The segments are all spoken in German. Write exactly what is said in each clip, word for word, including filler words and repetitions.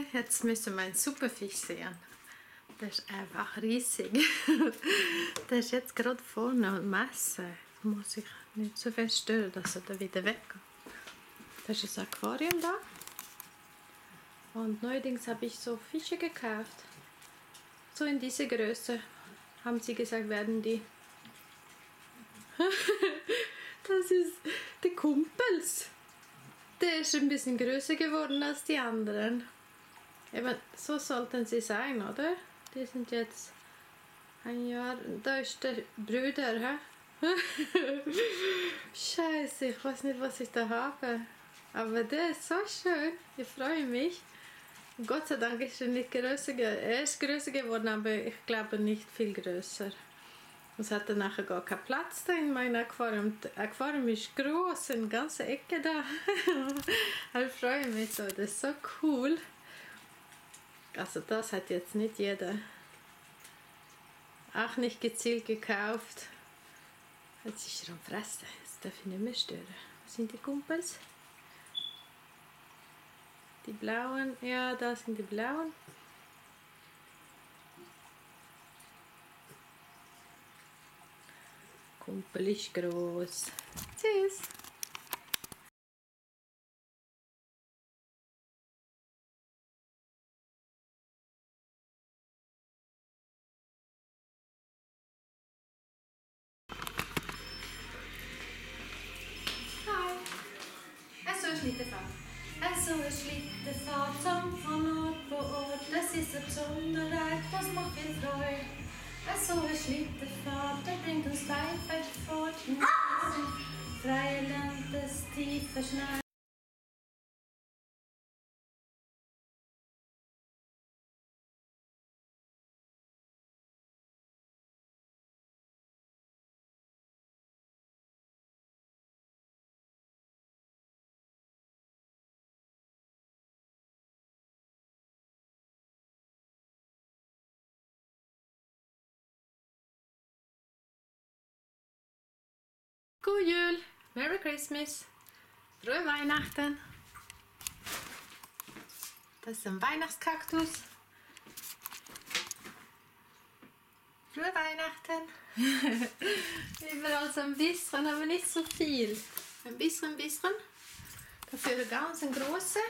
jetzt müssen wir einen Superfisch sehen. Der ist einfach riesig. Der ist jetzt gerade vorne am Messen. Muss ich nicht so fest stören, dass er da wieder weggeht. Das ist ein Aquarium da. Und neuerdings habe ich so Fische gekauft. So in diese Größe. Haben sie gesagt, werden die. Das ist der Kumpels. Der ist ein bisschen größer geworden als die anderen. Eben, so sollten sie sein, oder? Die sind jetzt ein Jahr. Da ist der Bruder, hä? Scheiße, ich weiß nicht, was ich da habe. Aber der ist so schön. Ich freue mich. Gott sei Dank ist er nicht größer geworden. Er ist größer geworden, aber ich glaube nicht viel größer. Es hat dann nachher gar keinen Platz da in meinem Aquarium. Das Aquarium ist groß, eine ganze Ecke da. Ich freue mich so, das ist so cool. Also das hat jetzt nicht jeder. Auch nicht gezielt gekauft. Jetzt ist er am Fressen, jetzt darf ich nicht mehr stören. Was sind die Kumpels? Die blauen, ja, da sind die blauen. Kumpel ist groß. Tschüss. Hi. Also eine Schlittenfahrt. Also eine Schlittenfahrt zum von Ort zu Ort. Das ist eine Besonderheit, das macht viel Freude. So eine Schlittenfahrt, der bringt uns weit, weit fort. Freie Land des tiefen Schnee. Gute Jul, Merry Christmas, frohe Weihnachten. Das ist ein Weihnachtskaktus. Frohe Weihnachten. Überall so ein bisschen, aber nicht so viel. Ein bisschen, ein bisschen. Dafür eine ganz große.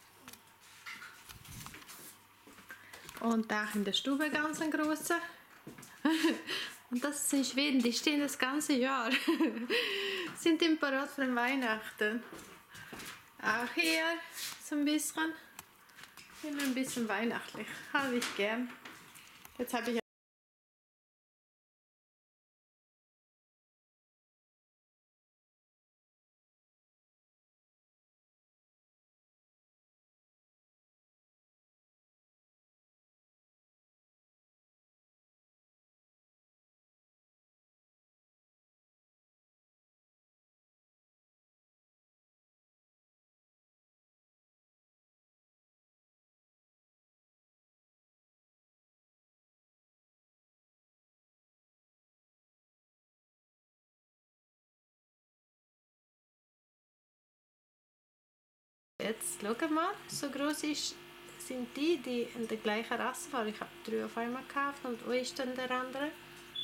Und auch in der Stube ganz ein großer. Und das ist in Schweden, die stehen das ganze Jahr. Sind im Parat für Weihnachten. Auch hier so ein bisschen. Immer ein bisschen weihnachtlich. Habe ich gern. Jetzt habe ich Jetzt schau mal, so groß ist, sind die, die in der gleichen Rasse waren. Ich habe drei auf einmal gekauft und wo ist denn der andere?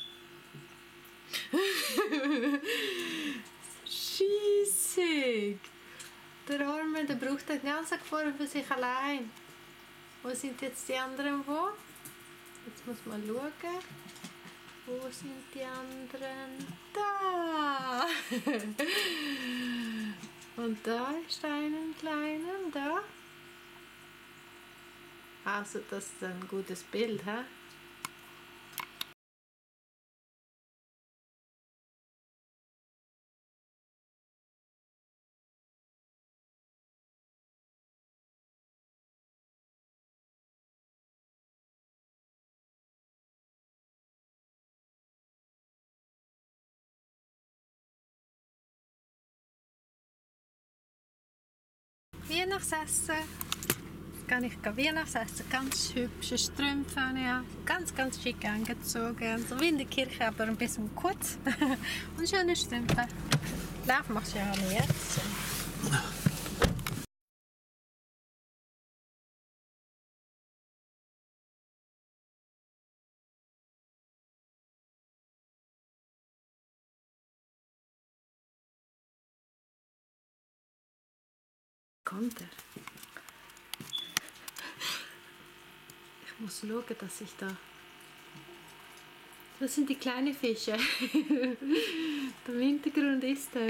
Scheissig! Der Arme, der braucht den ganzen Aquarium für sich allein. Wo sind jetzt die anderen wo? Jetzt muss man schauen. Wo sind die anderen? Da! Und da ist einen kleinen, da. Also das ist ein gutes Bild, hä? Weihnachtsessen. Jetzt kann ich Weihnachtsessen. Ganz hübsche Strümpfe habe ich auch. Ganz, ganz schick angezogen. So wie in der Kirche, aber ein bisschen kurz. Und schöne Strümpfe. Lauf machst du ja alle jetzt. Kommt er? Ich muss schauen, dass ich da... Das sind die kleinen Fische. Im Hintergrund ist er.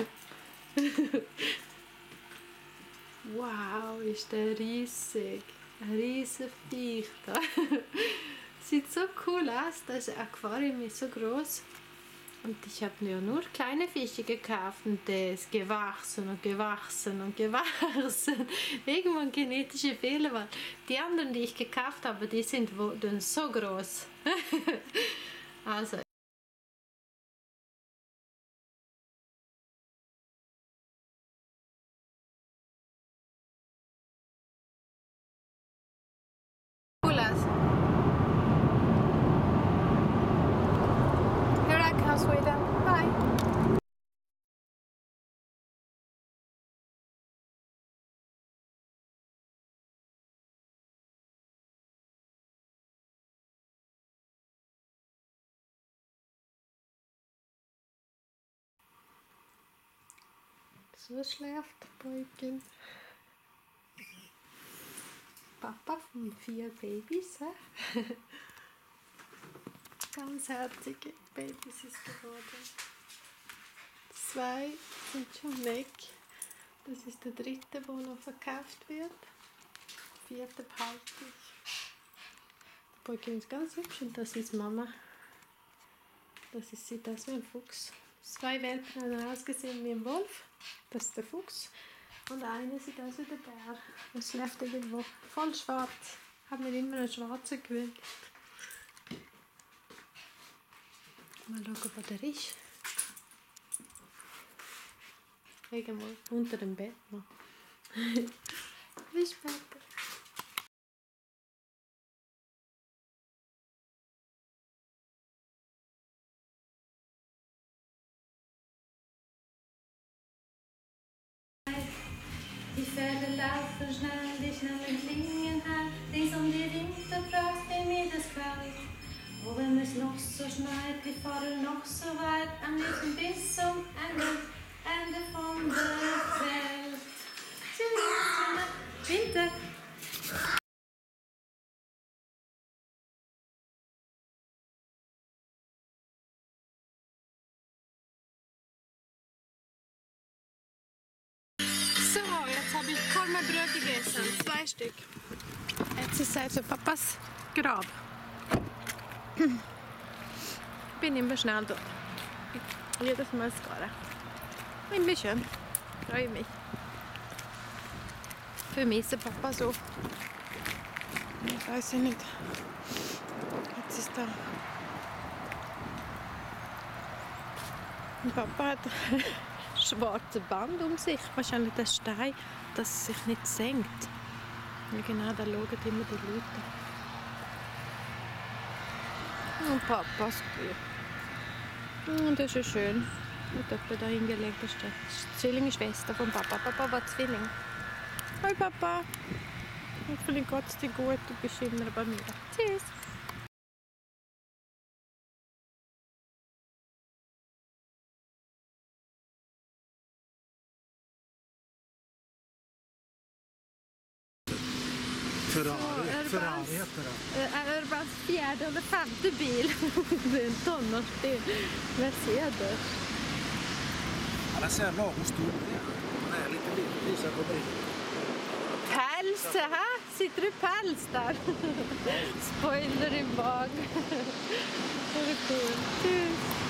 Wow, ist der riesig. Ein riesiger Viech da. Sieht so cool aus. Das Aquarium ist so groß. Und ich habe mir nur kleine Fische gekauft und der ist gewachsen und gewachsen und gewachsen. Irgendwann genetische Fehler, weil die anderen, die ich gekauft habe, die sind wurden so groß. Also. Cool aus. Here I come, Sweden. Bye. So schläft der Beutel. Papa von vier Babys. He? Ganz herzige Babys ist geworden. Zwei sind schon weg. Das ist der dritte, der noch verkauft wird. Der vierte behalte ich. Der Beutel ist ganz hübsch und das ist Mama. Das ist, sieht aus wie ein Fuchs. Zwei Welpen haben ausgesehen wie ein Wolf. Das ist der Fuchs. Und eine sieht aus wie der Bär. Er schläft irgendwo voll schwarz. Hat mir immer einen schwarzen gewöhnt. Mal schauen, wo der ist. Irgendwo unter dem Bett noch. Bis später. Die Pferde laufen schnell, die schnellen Klingen her, rings um die Winterpracht in mir das kalt. Och wenn es noch så schneit, vi farer noch så weit, am liebsten bis zum Ende, Ende von der Welt. Tschüss, Winter! So, jetzt habe ich Kornbröt gegessen, zwei Stück. Jetzt ist Zeit für Papas Grab. Bin immer schnell dort. Jedes Mal Skara. Immer schön. Freue mich. Vermisse Papa so. Ich weiß ja nicht. Jetzt ist da. Und Papa hat schwarze Band um sich. Wahrscheinlich der Stein, dass es sich nicht senkt. Und genau, da schauen immer die Leute. Und Papas Buch. Und das ist schön. Und dort da hingelegt, das ist die Zwillingsschwester von Papa. Papa war Zwilling. Hi Papa. Hoffentlich geht es dir gut, du bist immer bei mir. Tschüss. Ferrari, Ferrari heter det. Urbans fjärde eller femte bil. Det är en tonårsbil. Mercedes. Ja, den ser lagom stor ut. Den är lite liten, visar på mig. Päls, här sitter du päls där. Spoiler i bak. Det är kul. Tschüss.